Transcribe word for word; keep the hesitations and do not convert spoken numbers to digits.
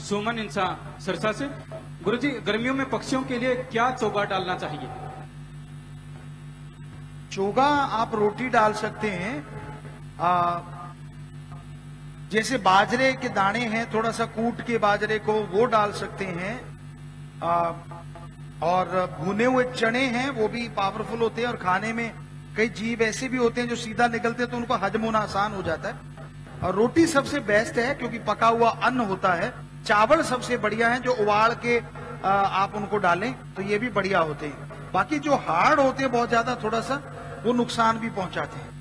सुमन इंसा सिरसा से। गुरुजी, गर्मियों में पक्षियों के लिए क्या चोगा डालना चाहिए? चोगा आप रोटी डाल सकते हैं, आ, जैसे बाजरे के दाने हैं, थोड़ा सा कूट के बाजरे को वो डाल सकते हैं। आ, और भुने हुए चने हैं, वो भी पावरफुल होते हैं और खाने में कई जीव ऐसे भी होते हैं जो सीधा निकलते हैं तो उनको हजम होना आसान हो जाता है। और रोटी सबसे बेस्ट है क्योंकि पका हुआ अन्न होता है। चावल सबसे बढ़िया है, जो उबाल के आ, आप उनको डालें तो ये भी बढ़िया होते हैं। बाकी जो हार्ड होते हैं बहुत ज्यादा, थोड़ा सा वो नुकसान भी पहुंचाते हैं।